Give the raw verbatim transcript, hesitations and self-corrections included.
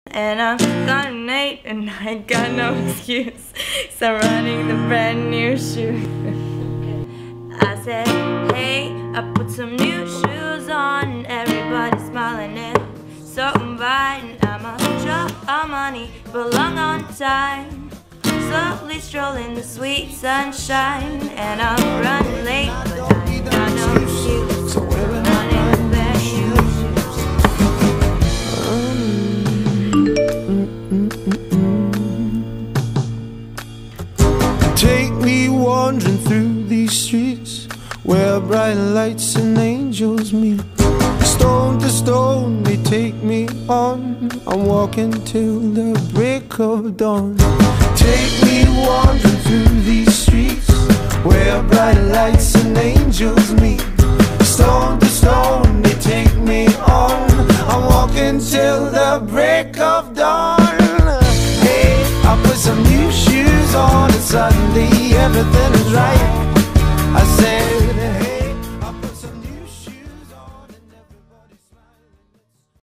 And I'm gonna Nate, and I got no excuse, so I'm running the brand new shoe. I said, hey, I put some new shoes on, and everybody's smiling and so inviting. I'ma drop our money, but long on time, slowly strolling the sweet sunshine. And I'm running late, but I ain't got no shoes, so I'm running the brand new shoes. Take me wandering through these streets where bright lights and angels meet. Stone to stone they take me on. I'm walking till the break of dawn. Take me wandering through these streets where bright lights and angels meet. Stone to stone they take me on. I'm walking till the break of dawn.